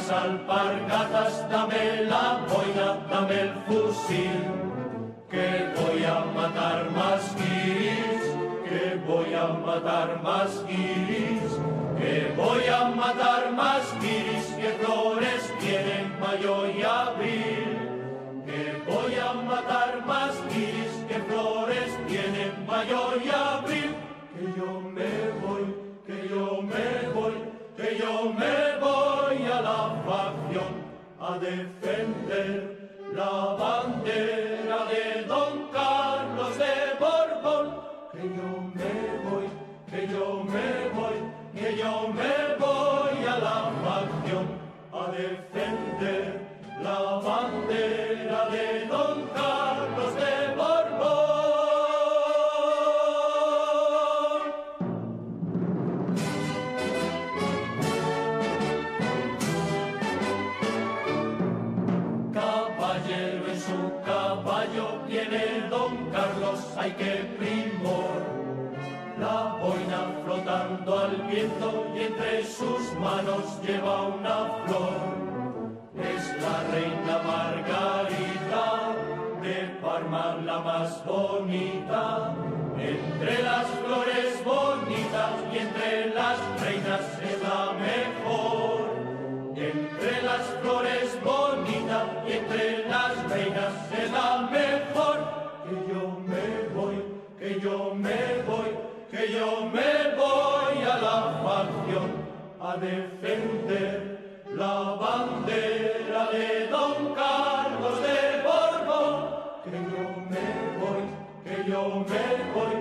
las alpargatas, dame la boina, dame el fusil, que voy a matar más guiris, que voy a matar más guiris, que voy a matar más guiris, que flores tienen mayo y abril, que voy a matar más guiris, que flores tienen mayo y abril, que yo me voy, que yo me voy, que yo me voy a la facción a defender la bandera de Don Carlos de Borbón, que yo me voy, que yo me voy, que yo me voy a la facción a defender la bandera de Don Carlos de Borbón. Caballero en su caballo tiene Don Carlos, ay qué primor, la boina flotando al viento y entre sus manos lleva una flor. Es la reina Margarita, de Parma la más bonita, entre las flores bonitas y entre las reinas es la mejor. Entre las flores bonitas y entre las reinas es la mejor. Que yo me voy, que yo me voy, que yo me voy a la facción a defender la bandera de Don Carlos de Borbón. Que yo me voy, que yo me voy,